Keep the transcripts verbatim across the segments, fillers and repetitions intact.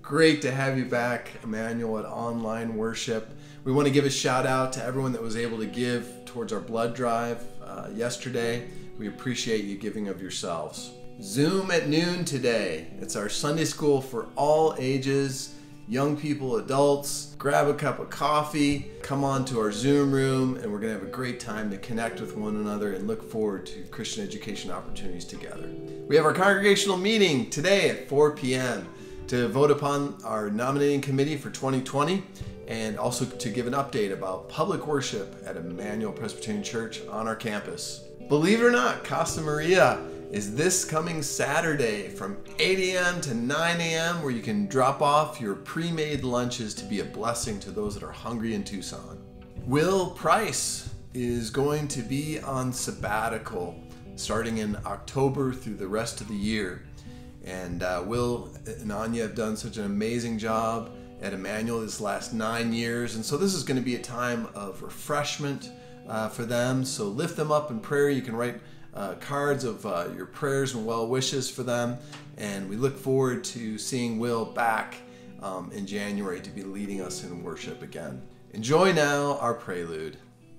Great to have you back, Emmanuel, at Online Worship. We want to give a shout out to everyone that was able to give towards our blood drive uh, yesterday. We appreciate you giving of yourselves. Zoom at noon today. It's our Sunday school for all ages, young people, adults. Grab a cup of coffee, come on to our Zoom room, and we're going to have a great time to connect with one another and look forward to Christian education opportunities together. We have our congregational meeting today at four p m to vote upon our nominating committee for twenty twenty and also to give an update about public worship at Emmanuel Presbyterian Church on our campus. Believe it or not, Casa Maria is this coming Saturday from eight a m to nine a m where you can drop off your pre-made lunches to be a blessing to those that are hungry in Tucson. Will Price is going to be on sabbatical starting in October through the rest of the year. And uh, Will and Anya have done such an amazing job at Emmanuel this last nine years. And so this is going to be a time of refreshment uh, for them. So lift them up in prayer. You can write uh, cards of uh, your prayers and well wishes for them. And we look forward to seeing Will back um, in January to be leading us in worship again. Enjoy now our prelude.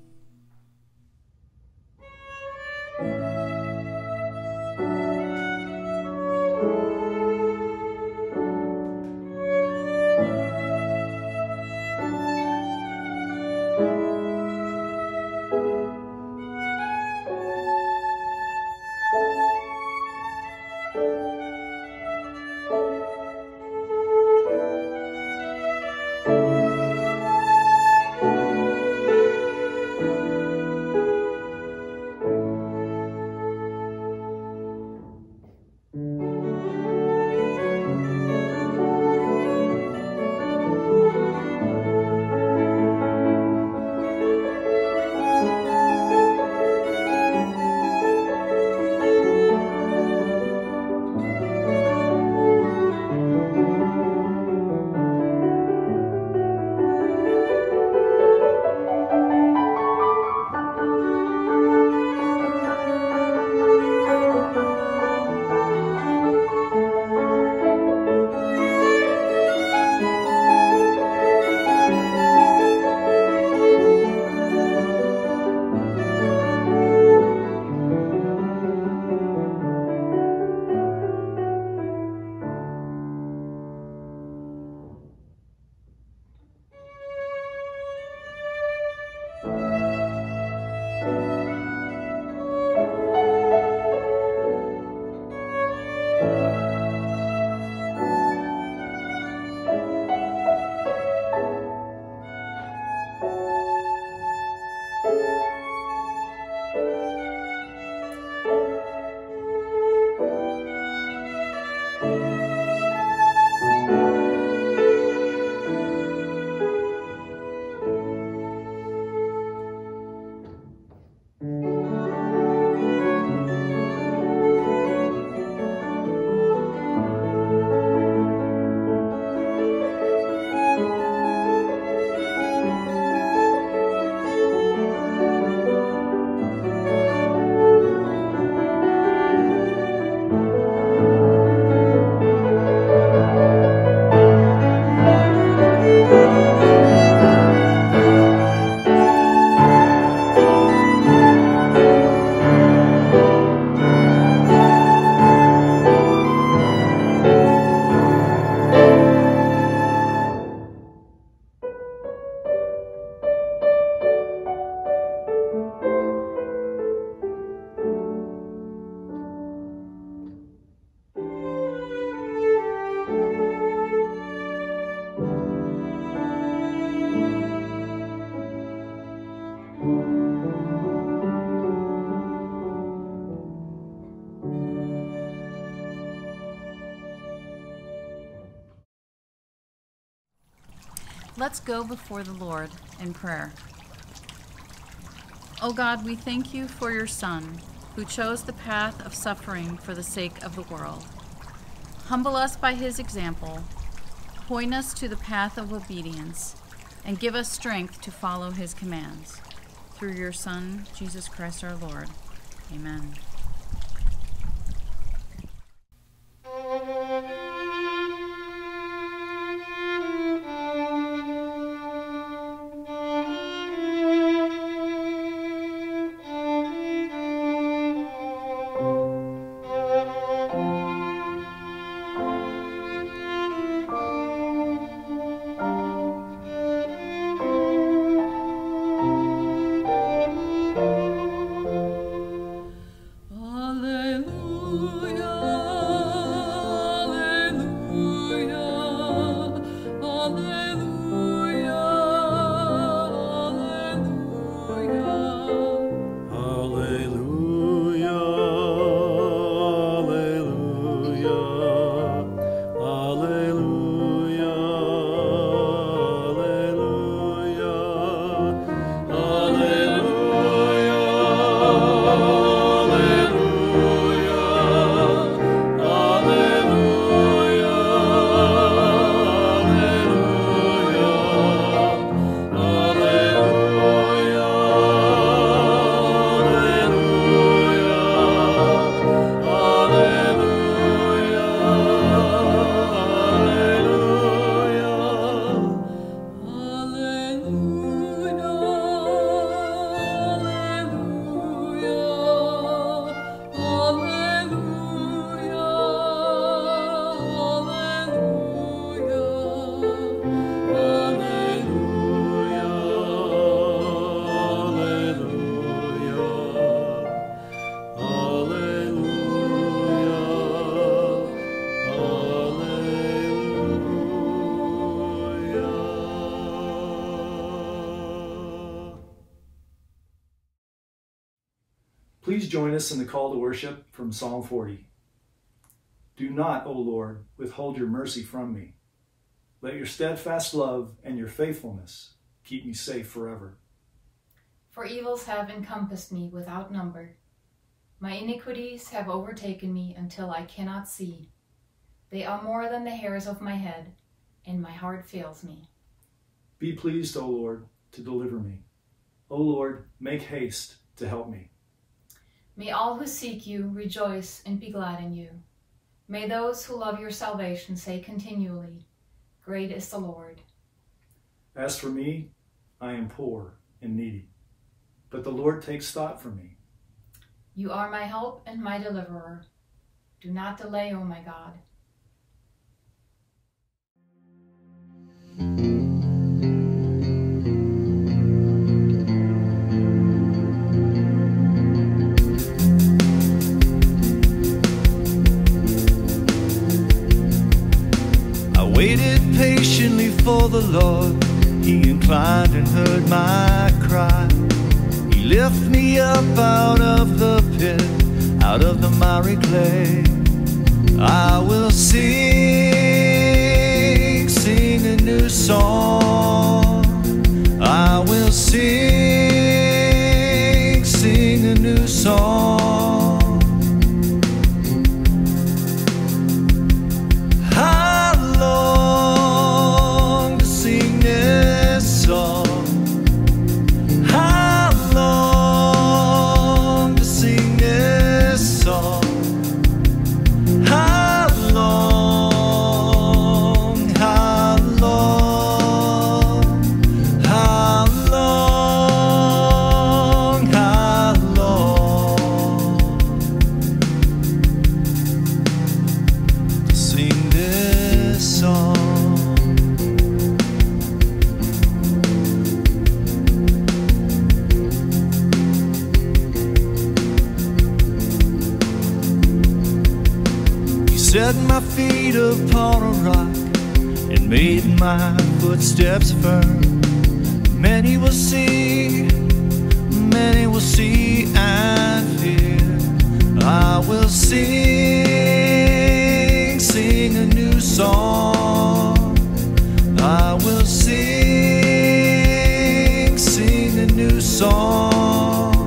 Let's go before the Lord in prayer. O God, we thank you for your Son, who chose the path of suffering for the sake of the world. Humble us by his example, point us to the path of obedience, and give us strength to follow his commands. Through your Son, Jesus Christ our Lord. Amen. Please join us in the call to worship from Psalm forty. Do not, O Lord, withhold your mercy from me. Let your steadfast love and your faithfulness keep me safe forever. For evils have encompassed me without number. My iniquities have overtaken me until I cannot see. They are more than the hairs of my head, and my heart fails me. Be pleased, O Lord, to deliver me. O Lord, make haste to help me. May all who seek you rejoice and be glad in you. May those who love your salvation say continually, Great is the Lord. As for me, I am poor and needy, but the Lord takes thought for me. You are my help and my deliverer. Do not delay, O my God. Waited patiently for the Lord. He inclined and heard my cry. He lifted me up out of the pit, out of the miry clay. I will sing, sing a new song. I will sing, sing a new song. Set my feet upon a rock and made my footsteps firm. Many will see, many will see and fear. I will sing, sing a new song. I will sing, sing a new song.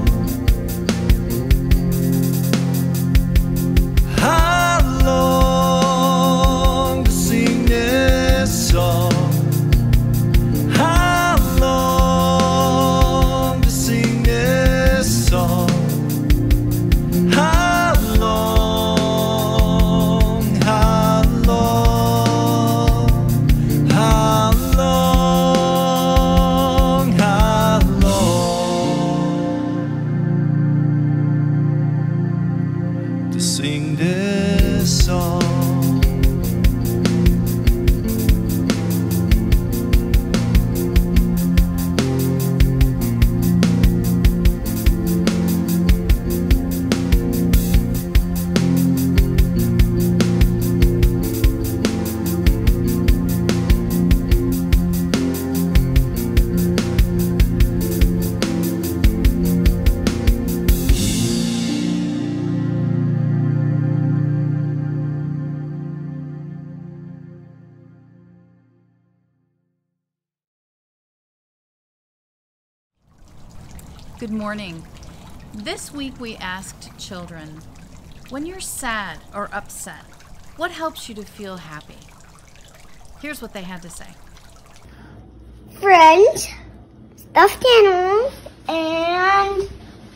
Good morning. This week we asked children, when you're sad or upset, what helps you to feel happy? Here's what they had to say. Friends, stuffed animals, and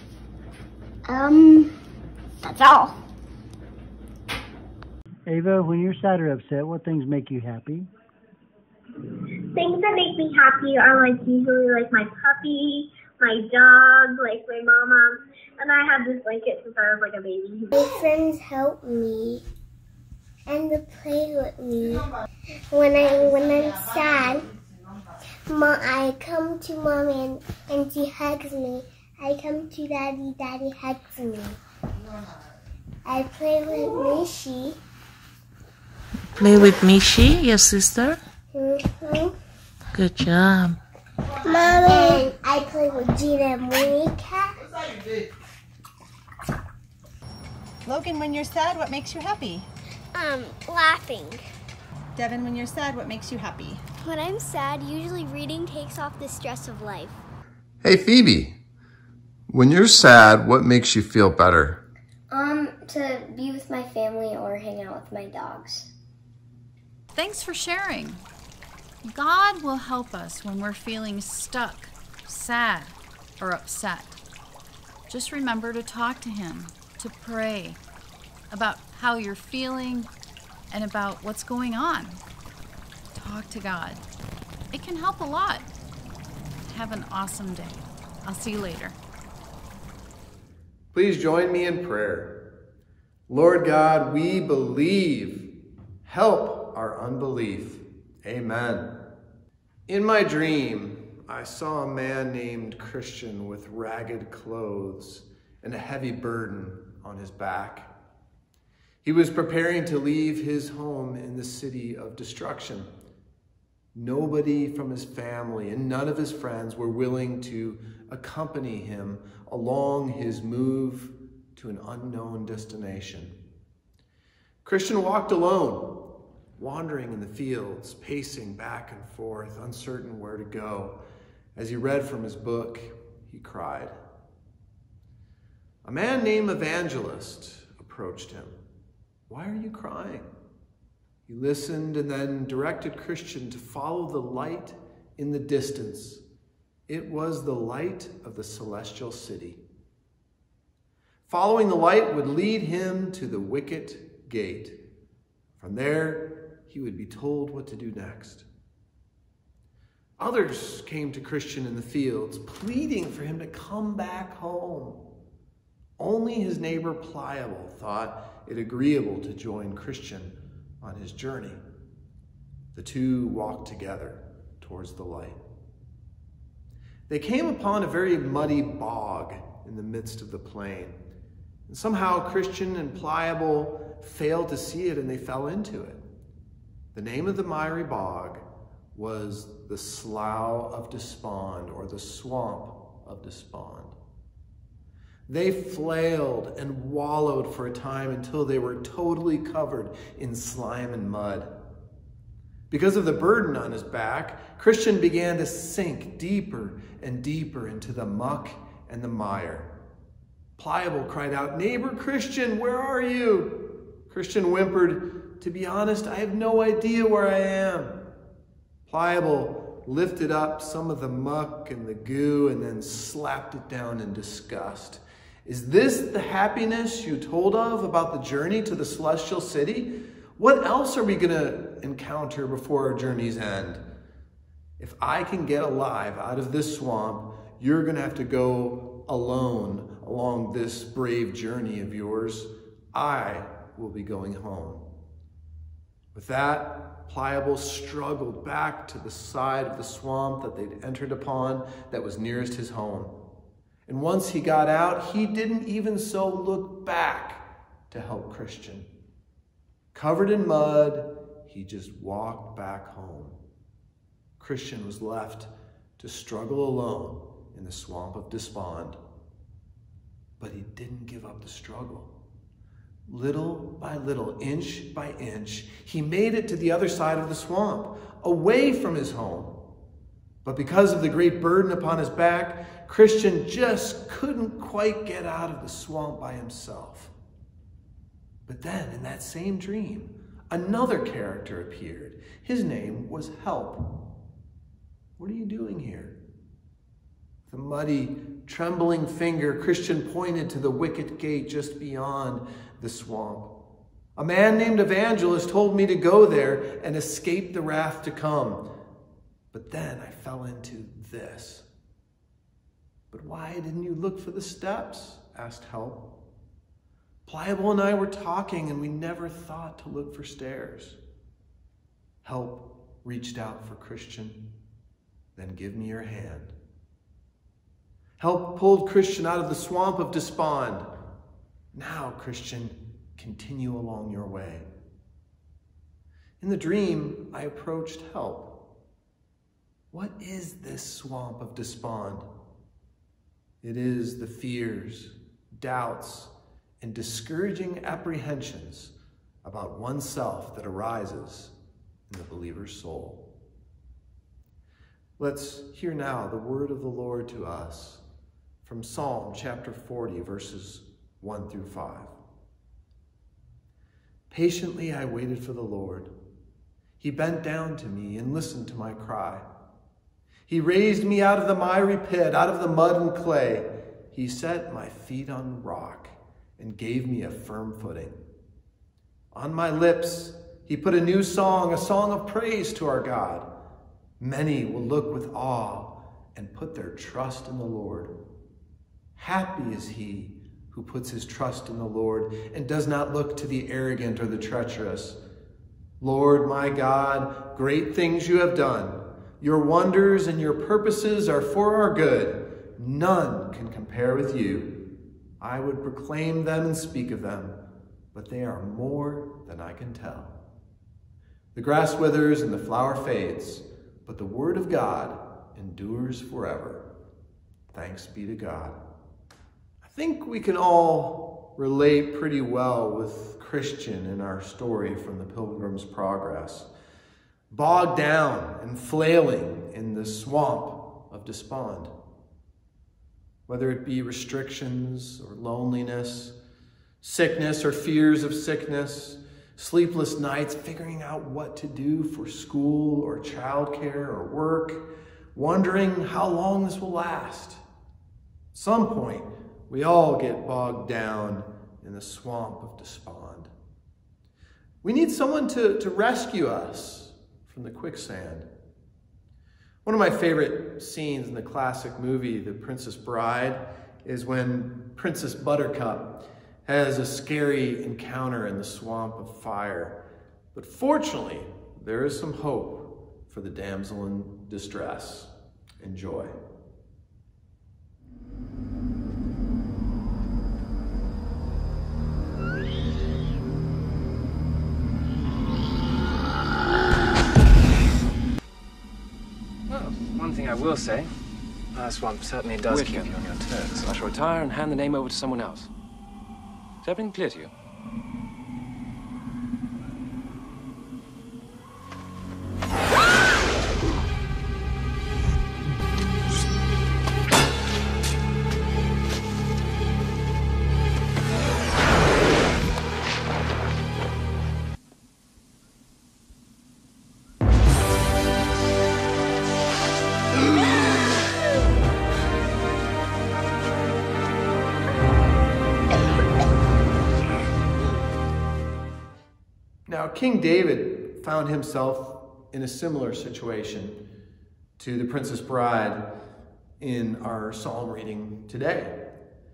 um, that's all. Ava, when you're sad or upset, what things make you happy? Things that make me happy are like usually like my puppy, my dog, like my mama, and I had this blanket since I was like a baby. My friends help me and they play with me. When I when I'm sad, Mom, I come to Mom and, and she hugs me. I come to Daddy, Daddy hugs me. I play with Mishi. Play with Mishi, your sister? Mm-hmm. Good job. Mommy, I play with Gina and Monica. Logan, when you're sad, what makes you happy? Um, laughing. Devin, when you're sad, what makes you happy? When I'm sad, usually reading takes off the stress of life. Hey, Phoebe, when you're sad, what makes you feel better? Um, to be with my family or hang out with my dogs. Thanks for sharing. God will help us when we're feeling stuck, sad, or upset. Just remember to talk to Him, to pray about how you're feeling and about what's going on. Talk to God. It can help a lot. Have an awesome day. I'll see you later. Please join me in prayer. Lord God, we believe. Help our unbelief. Amen. In my dream, I saw a man named Christian with ragged clothes and a heavy burden on his back. He was preparing to leave his home in the city of destruction. Nobody from his family and none of his friends were willing to accompany him along his move to an unknown destination. Christian walked alone, wandering in the fields, pacing back and forth, uncertain where to go. As he read from his book, he cried. A man named Evangelist approached him. Why are you crying? He listened and then directed Christian to follow the light in the distance. It was the light of the celestial city. Following the light would lead him to the wicket gate. From there, he would be told what to do next. Others came to Christian in the fields, pleading for him to come back home. Only his neighbor Pliable thought it agreeable to join Christian on his journey. The two walked together towards the light. They came upon a very muddy bog in the midst of the plain. And somehow Christian and Pliable failed to see it and they fell into it. The name of the miry bog was the Slough of Despond, or the Swamp of Despond. They flailed and wallowed for a time until they were totally covered in slime and mud. Because of the burden on his back, Christian began to sink deeper and deeper into the muck and the mire. Pliable cried out, "Neighbor Christian, where are you?" Christian whimpered, "To be honest, I have no idea where I am." Pliable lifted up some of the muck and the goo and then slapped it down in disgust. "Is this the happiness you told of about the journey to the celestial city? What else are we going to encounter before our journey's end? If I can get alive out of this swamp, you're going to have to go alone along this brave journey of yours. I will be going home." With that, Pliable struggled back to the side of the swamp that they'd entered upon that was nearest his home. And once he got out, he didn't even so look back to help Christian. Covered in mud, he just walked back home. Christian was left to struggle alone in the Swamp of Despond. But he didn't give up the struggle. Little by little, inch by inch, he made it to the other side of the swamp, away from his home. But because of the great burden upon his back, Christian just couldn't quite get out of the swamp by himself. But then, in that same dream, another character appeared. His name was Help. "What are you doing here?" With a muddy, trembling finger, Christian pointed to the wicket gate just beyond the swamp. "A man named Evangelist told me to go there and escape the wrath to come. But then I fell into this." "But why didn't you look for the steps?" asked Help. "Pliable and I were talking and we never thought to look for stairs." Help reached out for Christian. "Then give me your hand." Help pulled Christian out of the Swamp of Despond. "Now, Christian, continue along your way." In the dream, I approached Help. "What is this Swamp of Despond?" "It is the fears, doubts, and discouraging apprehensions about oneself that arises in the believer's soul. Let's hear now the word of the Lord to us from Psalm chapter forty, verses one through five. Patiently I waited for the Lord. He bent down to me and listened to my cry. He raised me out of the miry pit, out of the mud and clay. He set my feet on rock and gave me a firm footing. On my lips, he put a new song, a song of praise to our God. Many will look with awe and put their trust in the Lord. Happy is he who puts his trust in the Lord and does not look to the arrogant or the treacherous. Lord, my God, great things you have done. Your wonders and your purposes are for our good. None can compare with you. I would proclaim them and speak of them, but they are more than I can tell. The grass withers and the flower fades, but the word of God endures forever. Thanks be to God. I think we can all relate pretty well with Christian in our story from the Pilgrims Progress. Bogged down and flailing in the swamp of despond. Whether it be restrictions or loneliness, sickness or fears of sickness, sleepless nights figuring out what to do for school or childcare or work, wondering how long this will last. At some point, we all get bogged down in the swamp of despond. We need someone to, to rescue us from the quicksand. One of my favorite scenes in the classic movie, The Princess Bride, is when Princess Buttercup has a scary encounter in the swamp of fire. But fortunately, there is some hope for the damsel in distress. Enjoy. One thing I will say, our swamp certainly does Wicked. keep you on your toes. I shall retire and hand the name over to someone else. Is everything clear to you? Now, King David found himself in a similar situation to the Princess Bride in our psalm reading today.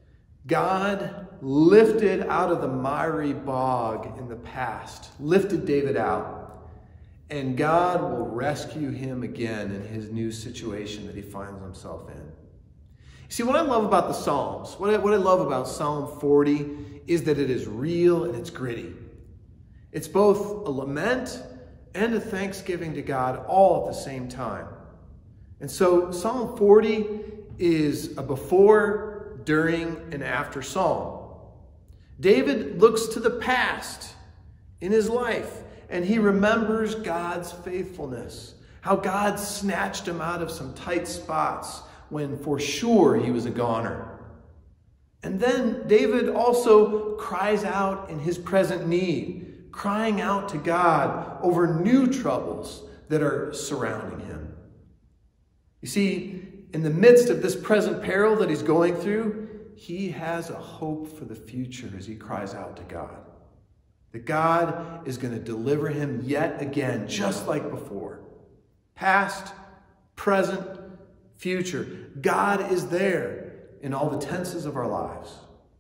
God lifted out of the miry bog in the past, lifted David out, and God will rescue him again in his new situation that he finds himself in. See, what I love about the Psalms, what I, what I love about Psalm forty is that it is real and it's gritty. It's both a lament and a thanksgiving to God all at the same time. And so Psalm forty is a before, during, and after psalm. David looks to the past in his life, and he remembers God's faithfulness, how God snatched him out of some tight spots when for sure he was a goner. And then David also cries out in his present need, crying out to God over new troubles that are surrounding him. You see, in the midst of this present peril that he's going through, he has a hope for the future as he cries out to God. That God is going to deliver him yet again, just like before. Past, present, future. God is there in all the tenses of our lives.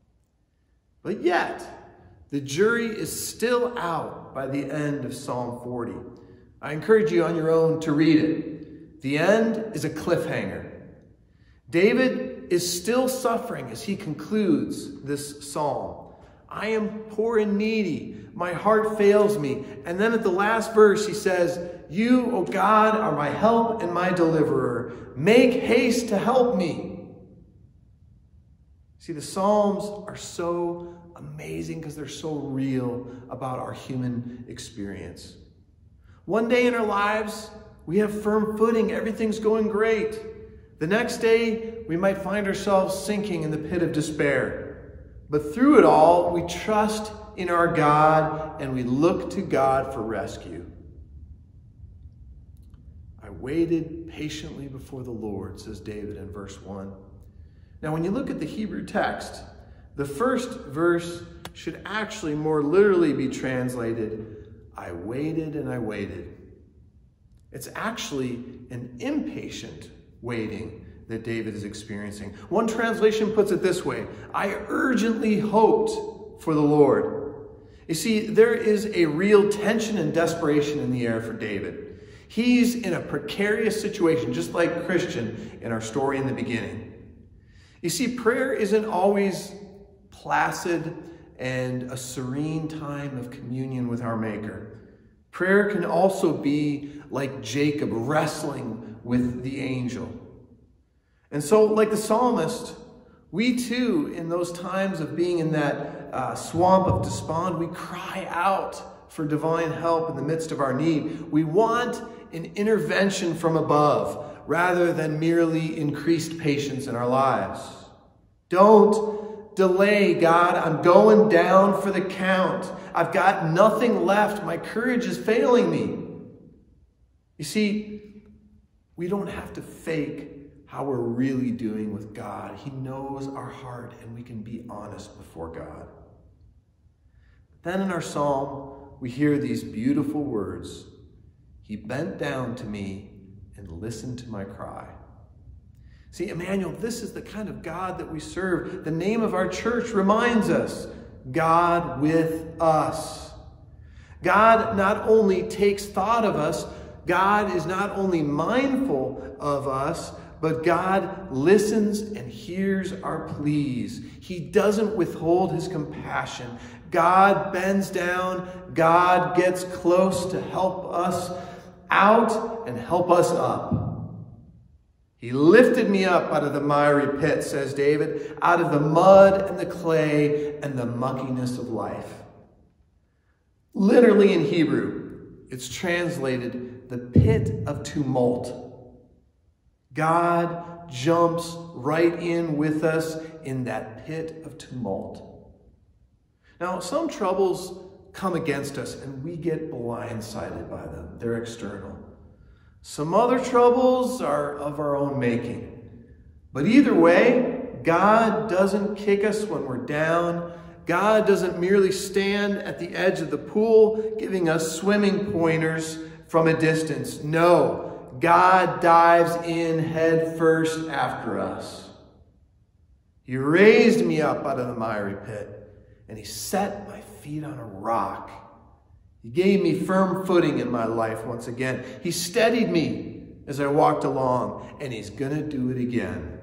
But yet, the jury is still out by the end of Psalm forty. I encourage you on your own to read it. The end is a cliffhanger. David is still suffering as he concludes this psalm. I am poor and needy. My heart fails me. And then at the last verse, he says, you, O God, are my help and my deliverer. Make haste to help me. See, the Psalms are so amazing because they're so real about our human experience. One day in our lives, we have firm footing. Everything's going great. The next day, we might find ourselves sinking in the pit of despair. But through it all, we trust in our God and we look to God for rescue. I waited patiently before the Lord, says David in verse one. Now, when you look at the Hebrew text, the first verse should actually more literally be translated, I waited and I waited. It's actually an impatient waiting that David is experiencing. One translation puts it this way, I urgently hoped for the Lord. You see, there is a real tension and desperation in the air for David. He's in a precarious situation, just like Christian in our story in the beginning. You see, prayer isn't always placid and a serene time of communion with our Maker. Prayer can also be like Jacob wrestling with the angel. And so, like the psalmist, we too, in those times of being in that uh, swamp of despond, we cry out for divine help in the midst of our need. We want an intervention from above rather than merely increased patience in our lives. Don't delay, God. I'm going down for the count. I've got nothing left. My courage is failing me. You see, we don't have to fake how we're really doing with God. He knows our heart and we can be honest before God. Then in our psalm, we hear these beautiful words. He bent down to me and listened to my cry. See, Emmanuel, this is the kind of God that we serve. The name of our church reminds us, God with us. God not only takes thought of us, God is not only mindful of us, but God listens and hears our pleas. He doesn't withhold his compassion. God bends down. God gets close to help us out and help us up. He lifted me up out of the miry pit, says David, out of the mud and the clay and the muckiness of life. Literally in Hebrew, it's translated the pit of tumult. God jumps right in with us in that pit of tumult. Now, some troubles come against us and we get blindsided by them. They're external. Some other troubles are of our own making. But either way, God doesn't kick us when we're down. God doesn't merely stand at the edge of the pool giving us swimming pointers from a distance. No, God dives in head first after us. He raised me up out of the miry pit and he set my feet on a rock. He gave me firm footing in my life once again. He steadied me as I walked along, and he's going to do it again.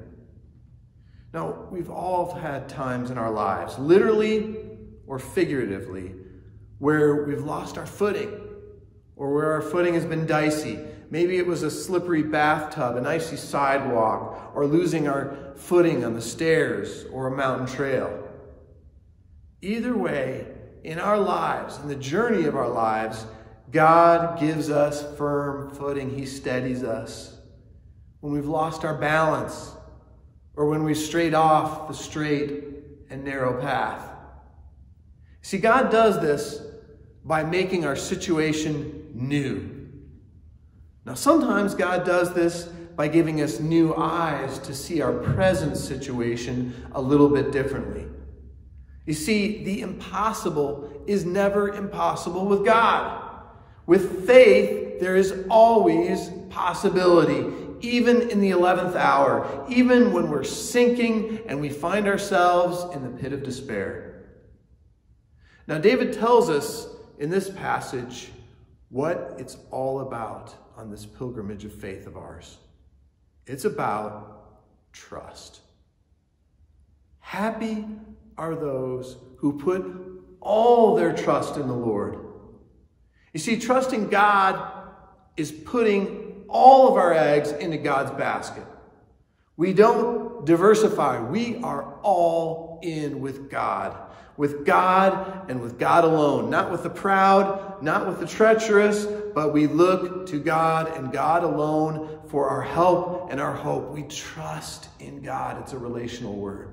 Now, we've all had times in our lives, literally or figuratively, where we've lost our footing or where our footing has been dicey. Maybe it was a slippery bathtub, an icy sidewalk, or losing our footing on the stairs or a mountain trail. Either way, in our lives, in the journey of our lives, God gives us firm footing. He steadies us. When we've lost our balance, or when we strayed off the straight and narrow path. See, God does this by making our situation new. Now, sometimes God does this by giving us new eyes to see our present situation a little bit differently. You see, the impossible is never impossible with God. With faith, there is always possibility, even in the eleventh hour, even when we're sinking and we find ourselves in the pit of despair. Now, David tells us in this passage what it's all about on this pilgrimage of faith of ours. It's about trust. Happy are those who put all their trust in the Lord. You see, trusting God is putting all of our eggs into God's basket. We don't diversify. We are all in with God. With God and with God alone. Not with the proud, not with the treacherous, but we look to God and God alone for our help and our hope. We trust in God. It's a relational word.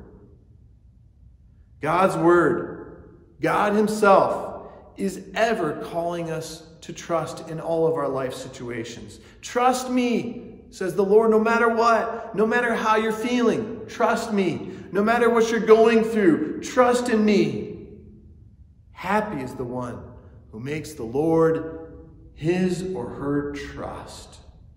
God's word, God himself, is ever calling us to trust in all of our life situations. Trust me, says the Lord, no matter what, no matter how you're feeling, trust me. No matter what you're going through, trust in me. Happy is the one who makes the Lord his or her trust.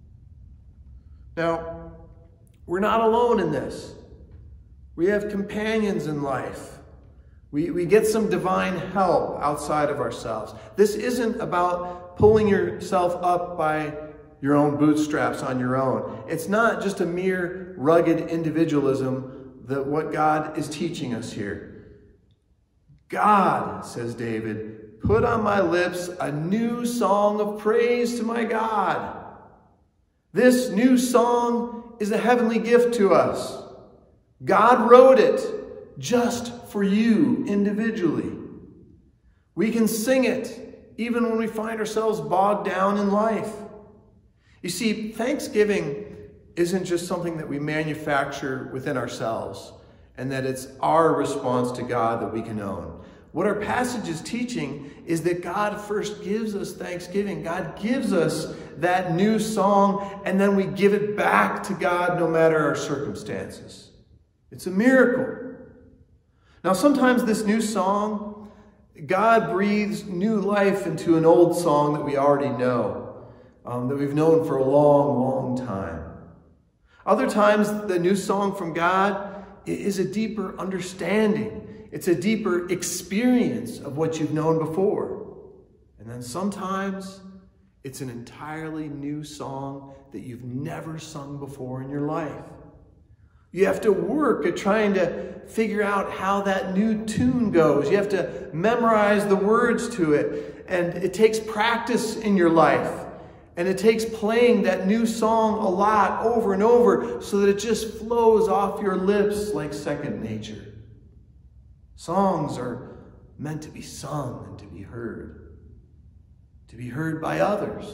Now, we're not alone in this. We have companions in life. We, we get some divine help outside of ourselves. This isn't about pulling yourself up by your own bootstraps on your own. It's not just a mere rugged individualism that what God is teaching us here. God, says David, put on my lips a new song of praise to my God. This new song is a heavenly gift to us. God wrote it just for you individually. We can sing it even when we find ourselves bogged down in life. You see, Thanksgiving isn't just something that we manufacture within ourselves and that it's our response to God that we can own. What our passage is teaching is that God first gives us thanksgiving. God gives us that new song, and then we give it back to God no matter our circumstances. It's a miracle. Now, sometimes this new song, God breathes new life into an old song that we already know, um, that we've known for a long, long time. Other times, the new song from God is a deeper understanding. It's a deeper experience of what you've known before. And then sometimes, it's an entirely new song that you've never sung before in your life. You have to work at trying to figure out how that new tune goes. You have to memorize the words to it. And it takes practice in your life. And it takes playing that new song a lot over and over so that it just flows off your lips like second nature. Songs are meant to be sung and to be heard. To be heard by others.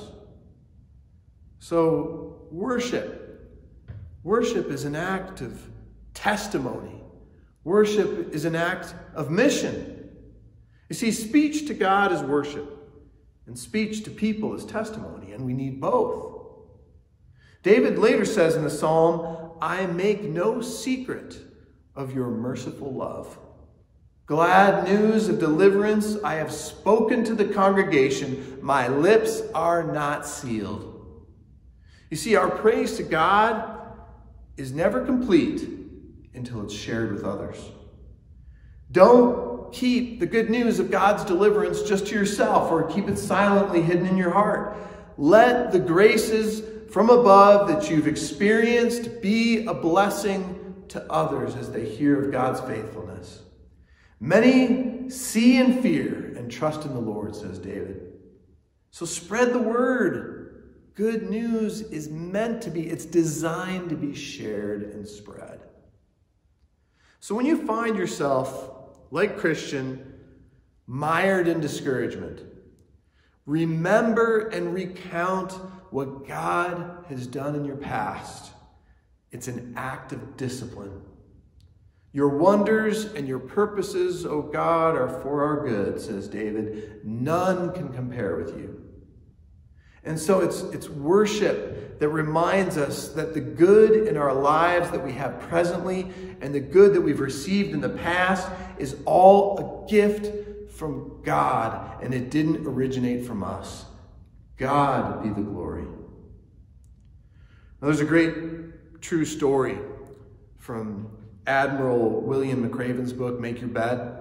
So worship. Worship is an act of testimony. Worship is an act of mission. You see, speech to God is worship. And speech to people is testimony, and we need both. David later says in the psalm, I make no secret of your merciful love. Glad news of deliverance I have spoken to the congregation. My lips are not sealed. You see, our praise to God is never complete until it's shared with others. Don't keep the good news of God's deliverance just to yourself or keep it silently hidden in your heart. Let the graces from above that you've experienced be a blessing to others as they hear of God's faithfulness. Many see and fear and trust in the Lord, says David. So spread the word. Good news is meant to be, it's designed to be shared and spread. So when you find yourself, like Christian, mired in discouragement, remember and recount what God has done in your past. It's an act of discipline. Your wonders and your purposes, O God, are for our good, says David. None can compare with you. And so it's, it's worship that reminds us that the good in our lives that we have presently and the good that we've received in the past is all a gift from God, and it didn't originate from us. God be the glory. Now, there's a great true story from Admiral William McRaven's book, Make Your Bed,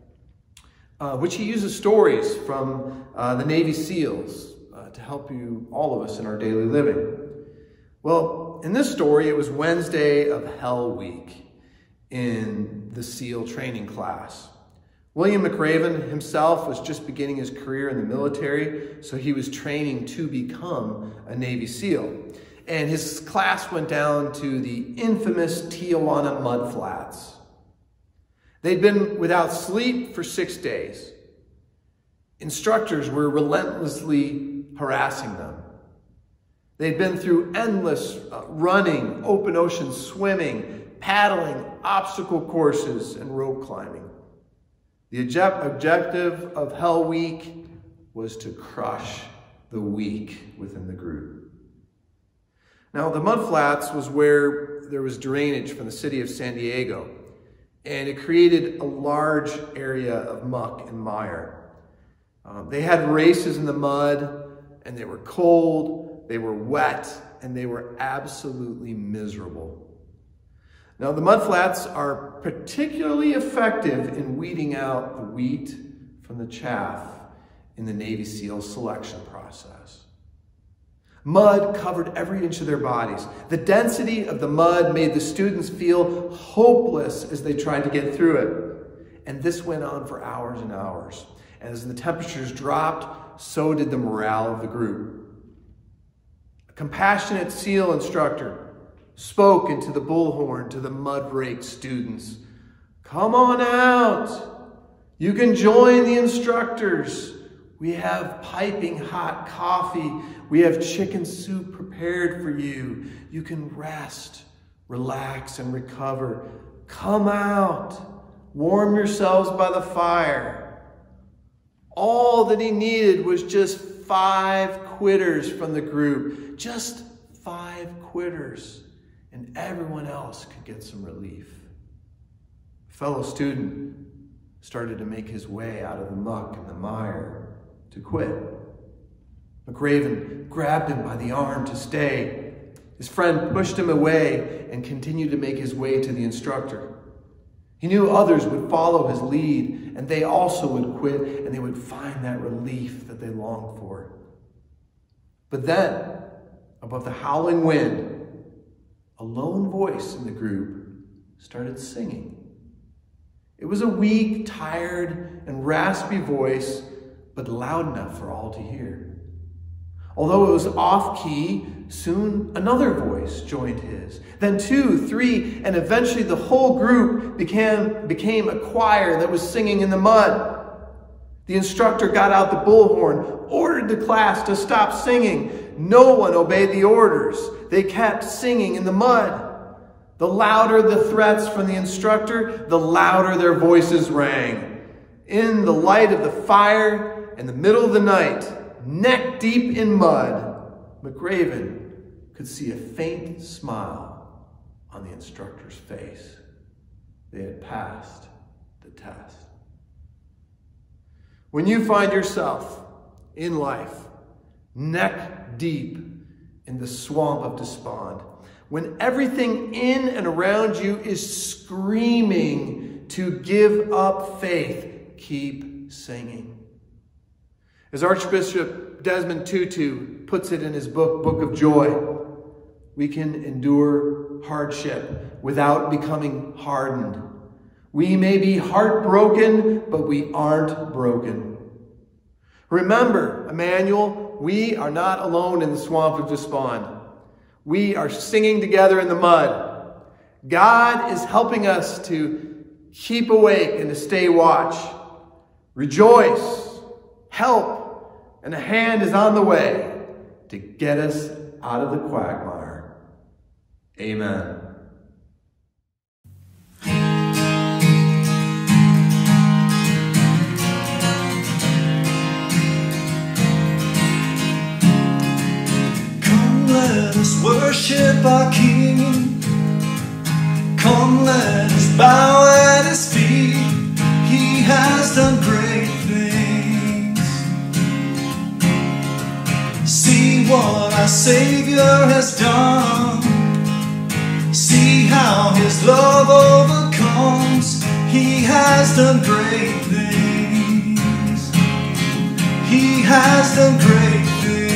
uh, which he uses stories from uh, the Navy SEALs uh, to help you, all of us, in our daily living. Well, in this story, it was Wednesday of Hell Week in the SEAL training class. William McRaven himself was just beginning his career in the military, so he was training to become a Navy SEAL. and his class went down to the infamous Tijuana mud flats. They'd been without sleep for six days. Instructors were relentlessly harassing them. They'd been through endless uh, running, open ocean swimming, paddling, obstacle courses, and rope climbing. The object objective of Hell Week was to crush the weak within the group. Now, the mud flats was where there was drainage from the city of San Diego, and it created a large area of muck and mire. Um, they had races in the mud, and they were cold, they were wet, and they were absolutely miserable. Now, the mud flats are particularly effective in weeding out the wheat from the chaff in the Navy SEAL selection process. Mud covered every inch of their bodies. The density of the mud made the students feel hopeless as they tried to get through it. And this went on for hours and hours. And as the temperatures dropped, so did the morale of the group. A compassionate SEAL instructor spoke into the bullhorn to the mud-raked students. Come on out. You can join the instructors. We have piping hot coffee. We have chicken soup prepared for you. You can rest, relax, and recover. Come out. Warm yourselves by the fire. All that he needed was just five quitters from the group. Just five quitters. And everyone else could get some relief. A fellow student started to make his way out of the muck and the mire to quit. McRaven grabbed him by the arm to stay. His friend pushed him away and continued to make his way to the instructor. He knew others would follow his lead, and they also would quit, and they would find that relief that they longed for. But then, above the howling wind, a lone voice in the group started singing. It was a weak, tired, and raspy voice, but loud enough for all to hear. Although it was off-key, soon another voice joined his. Then two, three, and eventually the whole group became, became a choir that was singing in the mud. The instructor got out the bullhorn, ordered the class to stop singing. No one obeyed the orders. They kept singing in the mud. The louder the threats from the instructor, the louder their voices rang. In the light of the fire, in the middle of the night, neck deep in mud, McRaven could see a faint smile on the instructor's face. They had passed the test. When you find yourself in life, neck deep in the swamp of despond, when everything in and around you is screaming to give up faith, keep singing. As Archbishop Desmond Tutu puts it in his book, Book of Joy, we can endure hardship without becoming hardened. We may be heartbroken, but we aren't broken. Remember, Emmanuel, we are not alone in the swamp of despond. We are singing together in the mud. God is helping us to keep awake and to stay watch. Rejoice, help, and a hand is on the way to get us out of the quagmire. Amen. Come, let us worship our King. Come, let us bow at his feet. He has done great things. See what our Savior has done. See how his love overcomes. He has done great things. He has done great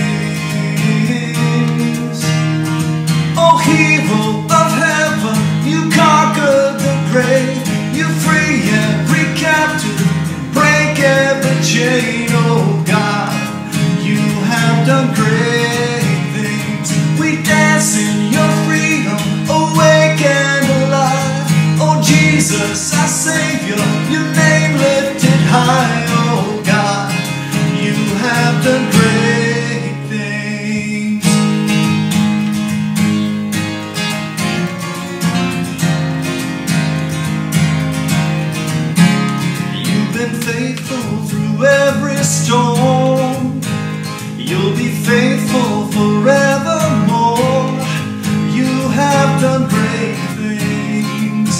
things. Oh, hero of heaven, you conquered the grave. You free every captive, break every chain. Oh God, you have done great things. We dance storm. You'll be faithful forevermore. You have done great things,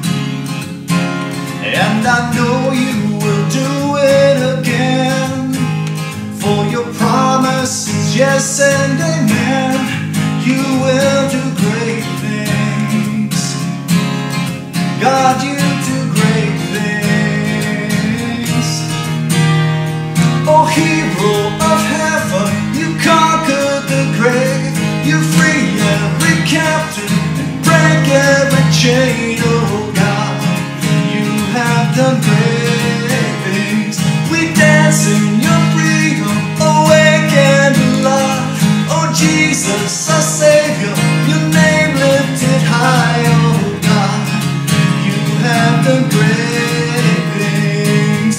and I know you will do it again. For your promise is yes and amen. You will do great things. God, you do great things. Oh, hero of heaven, you conquered the grave. You free every captive and break every chain. Oh God, you have done great things. We dance in your freedom, awake and alive. Oh Jesus, our Savior, your name lifted high. Oh God, you have done great things.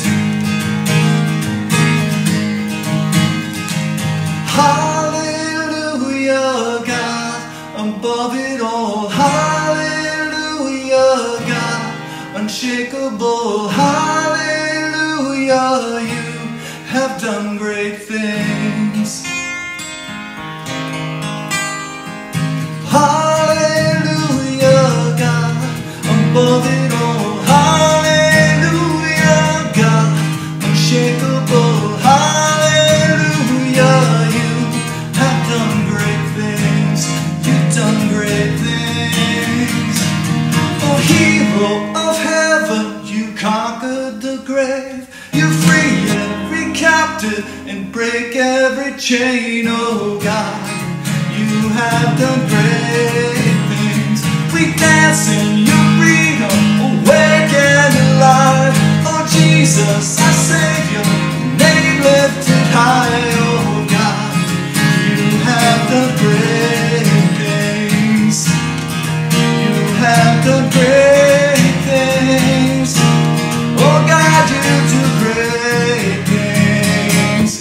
Hallelujah, God, above it all. Hallelujah, God, unshakable. Hallelujah, you have done great things. Hallelujah, God, above it all. Hallelujah, God, unshakable. Hallelujah, you have done great things. You've done great things. Oh, hero of heaven, you conquered the grave. You free every captive and break every chain. Oh God, you have done great things. We dance in your freedom, awake and alive. Oh Jesus, our Savior, name lifted high. Oh God, you have done great things. You have done great things. Oh God, you do great things.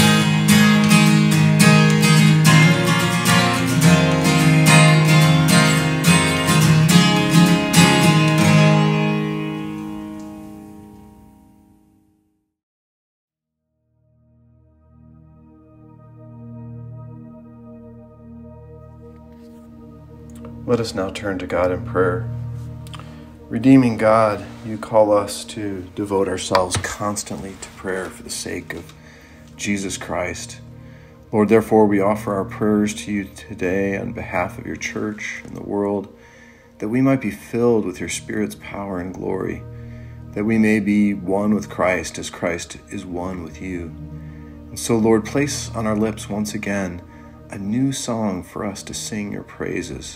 Let us now turn to God in prayer. Redeeming God, you call us to devote ourselves constantly to prayer for the sake of Jesus Christ. Lord, therefore we offer our prayers to you today on behalf of your church and the world, that we might be filled with your Spirit's power and glory, that we may be one with Christ as Christ is one with you. And so, Lord, place on our lips once again a new song for us to sing your praises.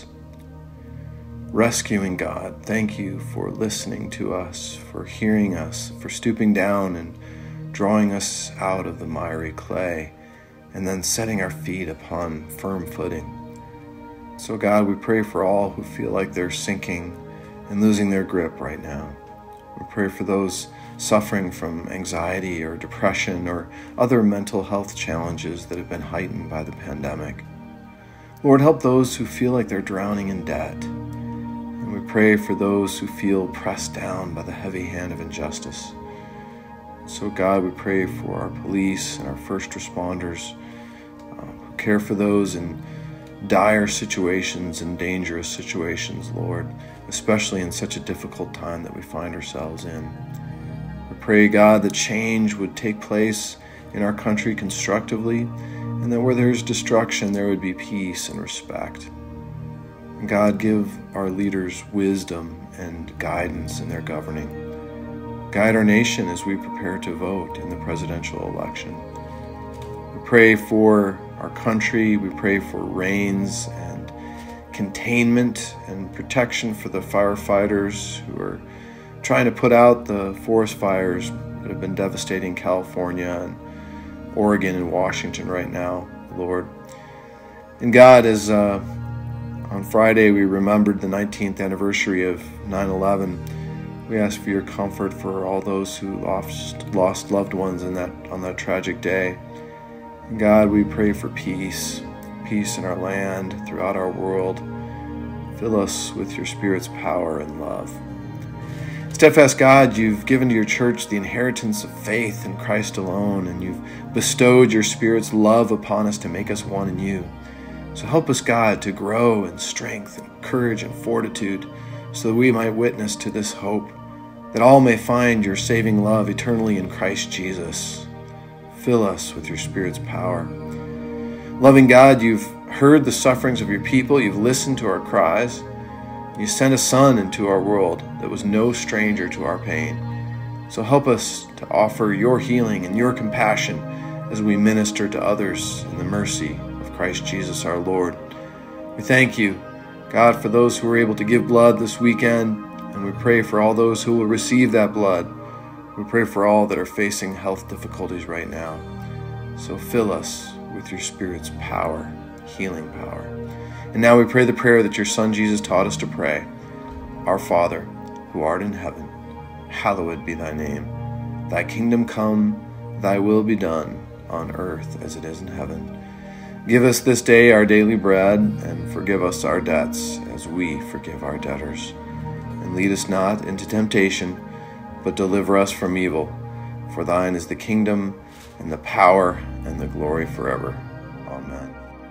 Rescuing God, thank you for listening to us, for hearing us, for stooping down and drawing us out of the miry clay, and then setting our feet upon firm footing. So God, we pray for all who feel like they're sinking and losing their grip right now. We pray for those suffering from anxiety or depression or other mental health challenges that have been heightened by the pandemic. Lord, help those who feel like they're drowning in debt. And we pray for those who feel pressed down by the heavy hand of injustice. So God, we pray for our police and our first responders uh, who care for those in dire situations and dangerous situations, Lord, especially in such a difficult time that we find ourselves in. We pray, God, that change would take place in our country constructively, and that where there's destruction, there would be peace and respect. And God, give our leaders wisdom and guidance in their governing. Guide our nation as we prepare to vote in the presidential election. We pray for our country. We pray for rains and containment and protection for the firefighters who are trying to put out the forest fires that have been devastating California and Oregon and Washington right now, Lord. And God, as uh, on Friday we remembered the nineteenth anniversary of nine eleven, we ask for your comfort for all those who lost lost loved ones in that on that tragic day. And God, we pray for peace, peace in our land, throughout our world. Fill us with your Spirit's power and love. Steadfast God, you've given to your church the inheritance of faith in Christ alone, and you've bestowed your Spirit's love upon us to make us one in you. So help us, God, to grow in strength and courage and fortitude, so that we might witness to this hope, that all may find your saving love eternally in Christ Jesus. Fill us with your Spirit's power. Loving God, you've heard the sufferings of your people, you've listened to our cries. You sent a Son into our world that was no stranger to our pain. So help us to offer your healing and your compassion as we minister to others in the mercy of Christ Jesus our Lord. We thank you, God, for those who were able to give blood this weekend, and we pray for all those who will receive that blood. We pray for all that are facing health difficulties right now. So fill us with your Spirit's power, healing power. And now we pray the prayer that your Son Jesus taught us to pray. Our Father, who art in heaven, hallowed be thy name. Thy kingdom come, thy will be done, on earth as it is in heaven. Give us this day our daily bread, and forgive us our debts as we forgive our debtors. And lead us not into temptation, but deliver us from evil. For thine is the kingdom, and the power, and the glory forever. Amen.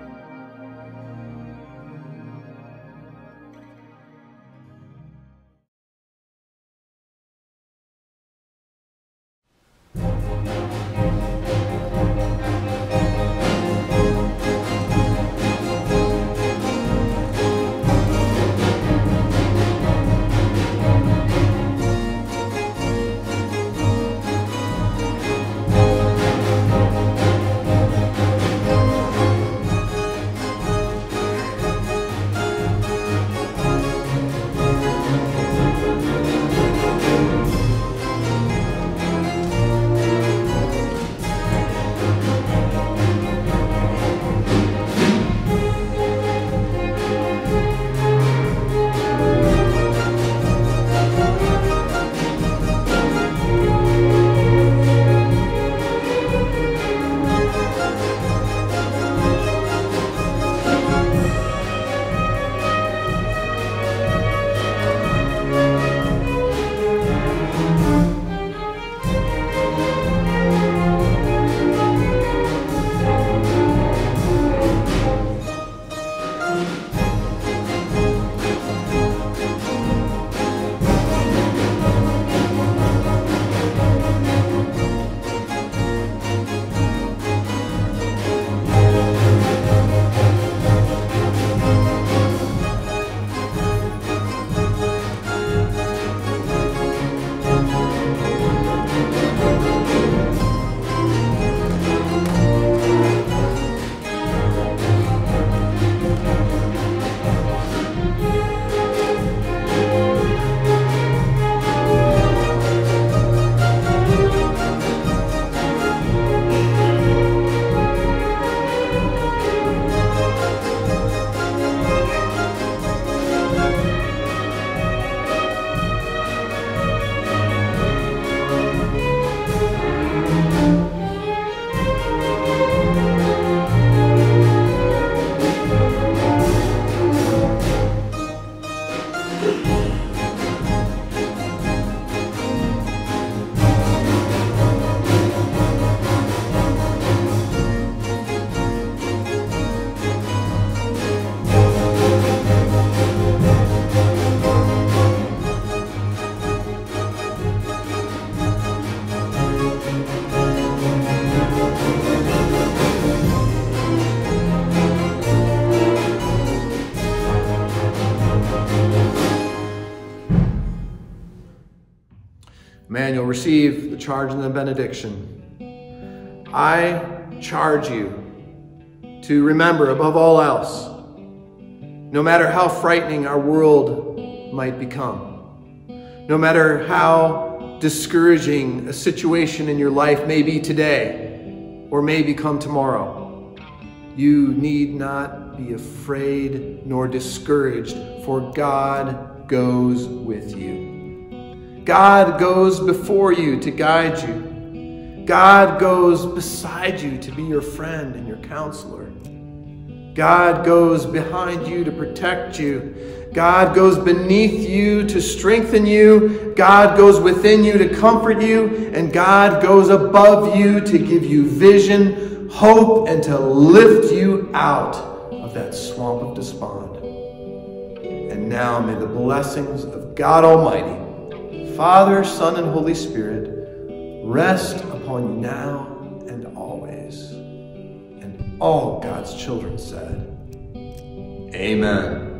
Man, you'll receive the charge and the benediction. I charge you to remember above all else, no matter how frightening our world might become, no matter how discouraging a situation in your life may be today or may become tomorrow, you need not be afraid nor discouraged, for God goes with you. God goes before you to guide you. God goes beside you to be your friend and your counselor. God goes behind you to protect you. God goes beneath you to strengthen you. God goes within you to comfort you. And God goes above you to give you vision, hope, and to lift you out of that swamp of despond. And now may the blessings of God Almighty, Father, Son, and Holy Spirit rest upon you now and always. And all God's children said, Amen.